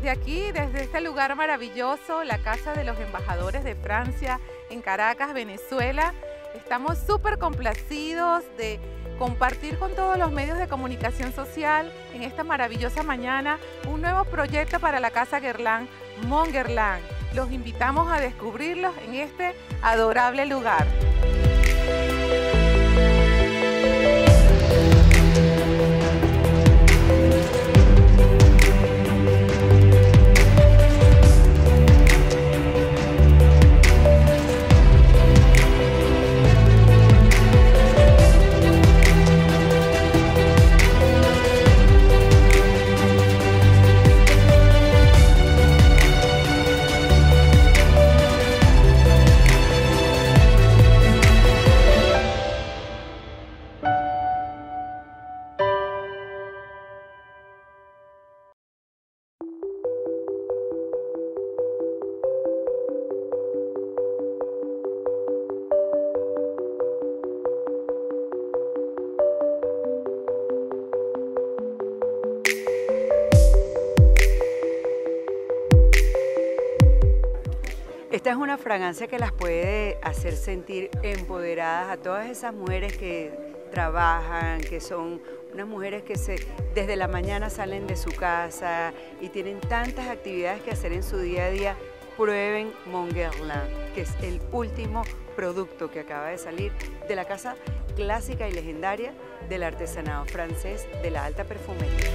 desde aquí, desde este lugar maravilloso, la Casa de los Embajadores de Francia en Caracas, Venezuela, estamos súper complacidos de compartir con todos los medios de comunicación social en esta maravillosa mañana un nuevo proyecto para la Casa Guerlain, Mon Guerlain. Los invitamos a descubrirlos en este adorable lugar. Esta es una fragancia que las puede hacer sentir empoderadas a todas esas mujeres que trabajan, que son unas mujeres que desde la mañana salen de su casa y tienen tantas actividades que hacer en su día a día. Prueben Mon Guerlain, que es el último producto que acaba de salir de la casa clásica y legendaria del artesanado francés de la alta perfumería.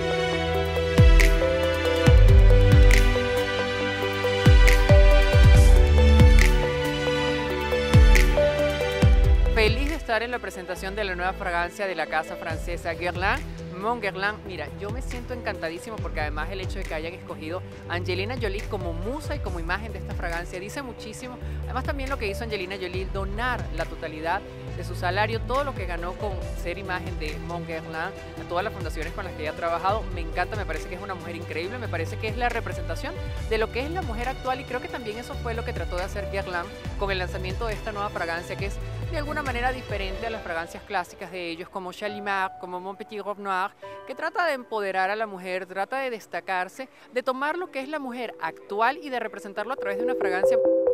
Feliz de estar en la presentación de la nueva fragancia de la casa francesa Guerlain, Mon Guerlain. Mira, yo me siento encantadísimo porque además el hecho de que hayan escogido a Angelina Jolie como musa y como imagen de esta fragancia dice muchísimo. Además también lo que hizo Angelina Jolie, donar la totalidad de su salario, todo lo que ganó con ser imagen de Mon Guerlain, a todas las fundaciones con las que ella ha trabajado. Me encanta, me parece que es una mujer increíble, me parece que es la representación de lo que es la mujer actual y creo que también eso fue lo que trató de hacer Guerlain con el lanzamiento de esta nueva fragancia que es de alguna manera diferente a las fragancias clásicas de ellos como Shalimar, como Mon Petit Robe Noir, que trata de empoderar a la mujer, trata de destacarse, de tomar lo que es la mujer actual y de representarlo a través de una fragancia.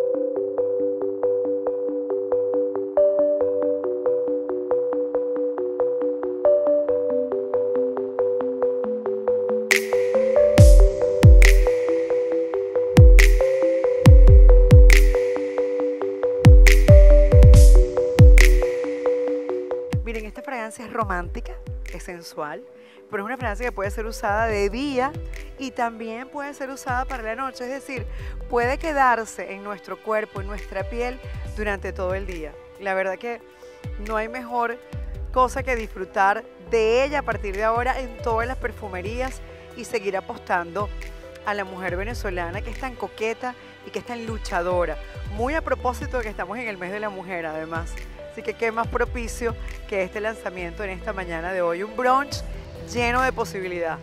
Miren, esta fragancia es romántica, es sensual, pero es una fragancia que puede ser usada de día y también puede ser usada para la noche, es decir, puede quedarse en nuestro cuerpo, en nuestra piel durante todo el día. La verdad que no hay mejor cosa que disfrutar de ella a partir de ahora en todas las perfumerías y seguir apostando a la mujer venezolana que es tan coqueta y que es tan luchadora. Muy a propósito de que estamos en el mes de la mujer además. Así que qué más propicio que este lanzamiento en esta mañana de hoy. Un brunch lleno de posibilidad.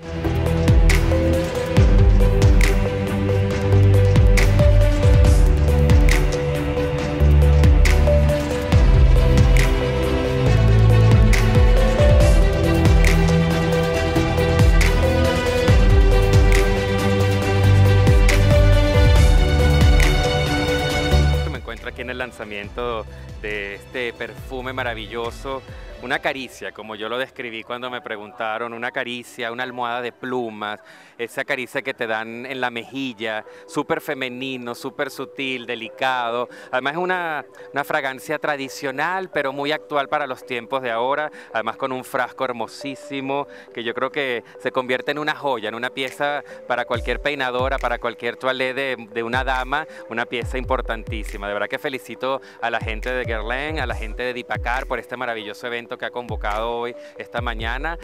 Aquí en el lanzamiento de este perfume maravilloso, una caricia, como yo lo describí cuando me preguntaron, una caricia, una almohada de plumas, esa caricia que te dan en la mejilla, súper femenino, súper sutil, delicado. Además es una fragancia tradicional, pero muy actual para los tiempos de ahora, además con un frasco hermosísimo, que yo creo que se convierte en una joya, en una pieza para cualquier peinadora, para cualquier toilette de una dama, una pieza importantísima. De verdad que felicito a la gente de Guerlain, a la gente de Dipacar por este maravilloso evento que ha convocado hoy, esta mañana.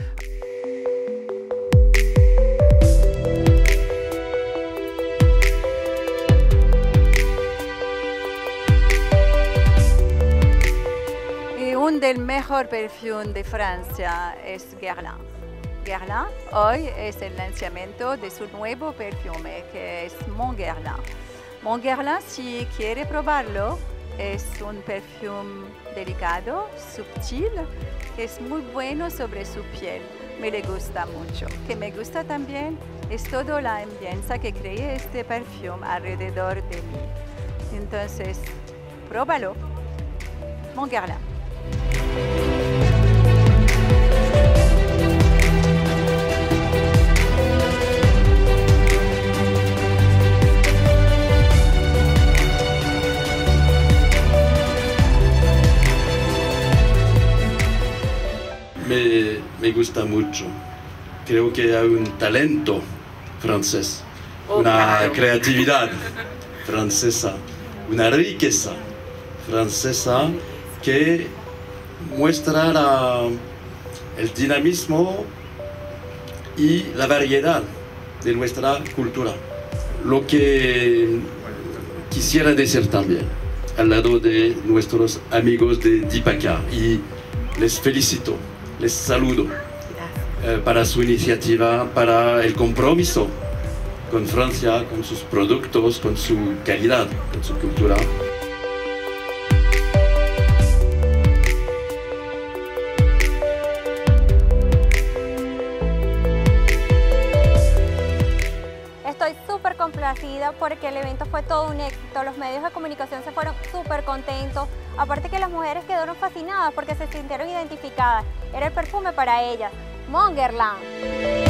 Y un del mejor perfume de Francia es Guerlain. Guerlain hoy es el lanzamiento de su nuevo perfume que es Mon Guerlain. Mon Guerlain, si quiere probarlo, es un perfume delicado, sutil, que es muy bueno sobre su piel. me le gusta mucho. Que me gusta también es toda la ambiente que crea este perfume alrededor de mí. Entonces, próbalo. Mon Guerlain. Me gusta mucho. Creo que hay un talento francés, una creatividad francesa, una riqueza francesa que muestra el dinamismo y la variedad de nuestra cultura. Lo que quisiera decir también, al lado de nuestros amigos de Dipaka, y les felicito, les saludo para su iniciativa, para el compromiso con Francia, con sus productos, con su calidad, con su cultura. Estoy súper complacida porque el evento fue todo un éxito, los medios de comunicación se fueron súper contentos, aparte que las mujeres quedaron fascinadas porque se sintieron identificadas, era el perfume para ellas, Mon Guerlain.